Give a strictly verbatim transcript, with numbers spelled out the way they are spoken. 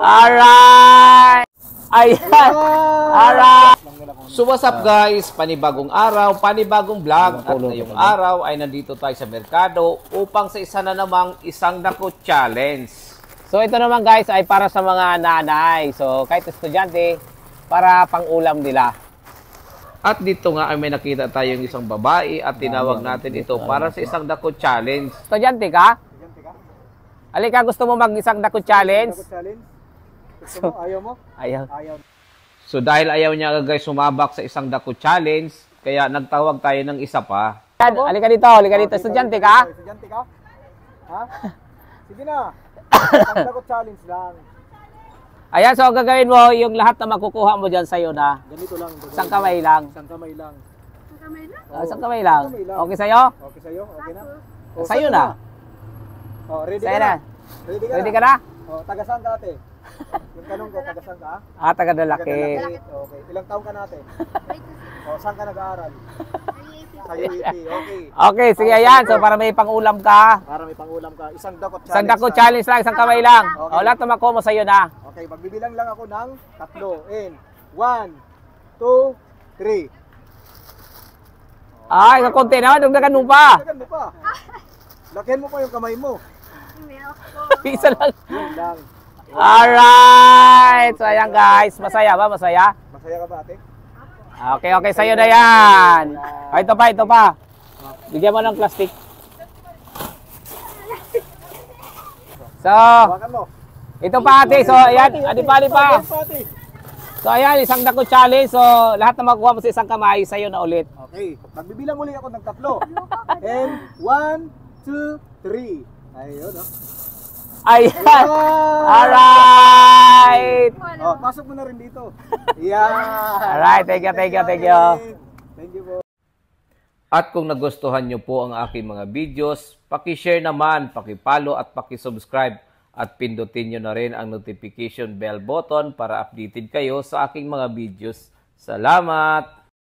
Alright! Ayan! Alright! So what's up guys? Panibagong araw, panibagong vlog. At ngayong araw ay nandito tayo sa merkado upang sa isa na namang isang dako challenge. So ito naman guys ay para sa mga nanay. So kahit estudyante, para pang-ulam nila. At dito nga ay may nakita tayong isang babae at tinawag natin ito para sa isang dako challenge. Estudyante ka? Estudyante ka? Alika, gusto mo mag-isang dako challenge? Dako challenge? Gusto mo? Ayaw mo? Ayaw. Ayaw. So dahil ayaw niya guys sumabak sa isang dako challenge, kaya nagtawag tayo ng isa pa. Alika dito, alika dito. Estudyante ka? Estudyante ka? Ha? Sige na. Isang dako challenge lang. Ayan, so gagawin mo yung lahat na makukuha mo dyan sa'yo na. Ganito lang. Isang kamay lang. Isang kamay lang. Isang kamay lang? Oh, isang kamay lang. kamay lang. Okay sa'yo? Okay sa'yo? Okay na? Oh, sa'yo na. Oh, ready Sa'yo ka na? na. Ready ka Ready na? ka na? Oh, taga-saan ka ate? Yung tanong ko, taga-saan ka? Ah, taga-Dalaki. Taga-Dalaki. Okay. Ilang taong ka natin? Oh, saan ka nag-aaral? Sa U E P. Okay. Okay, sige yan. So para may pang-ulam ka. Para may pang-ulam ka. Isang dako challenge. Isang dako lang. challenge lang, isang kamay lang. Okay. O, lahat na makuha mo sa'yo na. Okay, magbibilang lang ako ng tatlo. In. One, two, three. Ay, sa konti na, dugdagan mo pa. Lakihan mo pa. Lakihan mo pa yung kamay mo. Isa lang. Yun lang. Alright. So ayan guys, masaya ba? Masaya? Masaya ka ba ate? Okay, okay, sa'yo na yan. O, ito pa, ito pa. Bigyan mo ng plastic. So, Hawakan mo. ito pa ate. So, ayan, adi pa, adi pa. Ate. So, ayan, isang dako challenge. So, lahat na makuha mo sa isang kamay, sa'yo na ulit. Okay, magbibilang uli ako ng tatlo. And one, two, three. Ayun, oh. Ayan. Alright. Oh, pasok mo na rin dito. Yeah. Alright, thank you, thank you, thank you. Thank you po. At kung nagustuhan nyo po ang aking mga videos, paki-share naman, paki-follow at paki-subscribe. At pindutin nyo na rin ang notification bell button para updated kayo sa aking mga videos. Salamat!